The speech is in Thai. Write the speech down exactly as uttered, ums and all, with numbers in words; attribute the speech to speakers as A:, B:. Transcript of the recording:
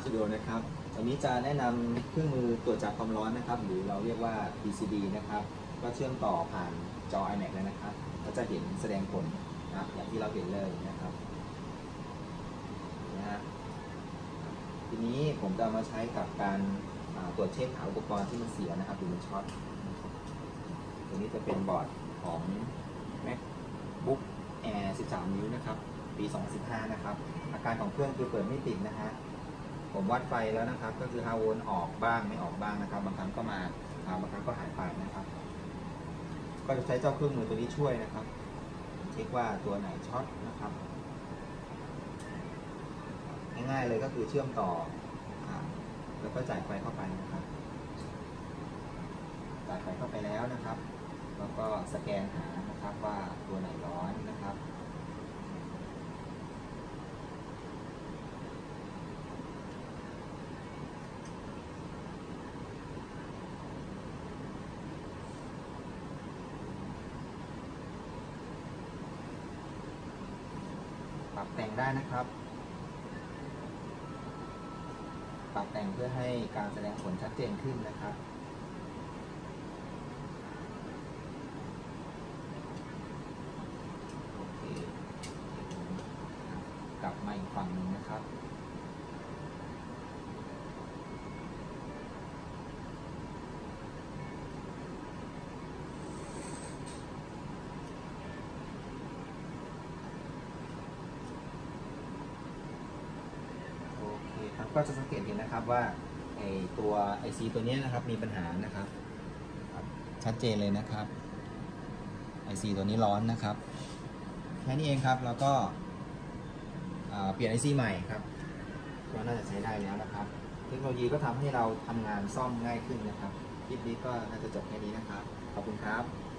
A: วิดีโอนะครับวันนี้จะแนะนำเครื่องมือตรวจจับความร้อนนะครับหรือเราเรียกว่า พี ซี บี นะครับก็เชื่อมต่อผ่านจอ ไอแม็ก เลยนะครับก็จะเห็นแสดงผลนะอย่างที่เราเห็นเลยนะครับนะฮะทีนี้ผมจะมาใช้กับการตรวจเช็คหาอุปกรณ์ที่มันเสียนะครับหรือมันช็อตตัวนี้จะเป็นบอร์ดของ MacBook Air สิบสาม นิ้วนะครับปีสองพันสิบห้านะครับอาการของเครื่องคือเปิดไม่ติดนะฮะผมวัดไฟแล้วนะครับก็คือห้าโวลต์ออกบ้างไม่ออกบ้างนะครับบางครั้งก็มาบางครั้งก็หายไปนะครับก็จะใช้เจ้าเครื่องมือตัวนี้ช่วยนะครับเช็คว่าตัวไหนช็อตนะครับง่ายๆเลยก็คือเชื่อมต่อแล้วก็จ่ายไฟเข้าไปนะครับจ่ายไฟเข้าไปแล้วนะครับแล้วก็สแกนหานะครับว่าตัวไหนร้อนนะครับปรับแต่งได้นะครับปรับแต่งเพื่อให้การแสดงผลชัดเจนขึ้นนะครับโอเคกลับมาอีกฝั่งหนึ่งนะครับก็จะสังเกตเห็นนะครับว่าไอตัว ไอ ซี ตัวนี้นะครับมีปัญหานะครับชัดเจนเลยนะครับ ไอ ซี ตัวนี้ร้อนนะครับแค่นี้เองครับแล้วก็เปลี่ยน ไอ ซี ใหม่ครับก็น่าจะใช้ได้แล้วนะครับเทคโนโลยีก็ทำให้เราทำงานซ่อมง่ายขึ้นนะครับคลิปนี้ก็น่าจะจบแค่นี้นะครับขอบคุณครับ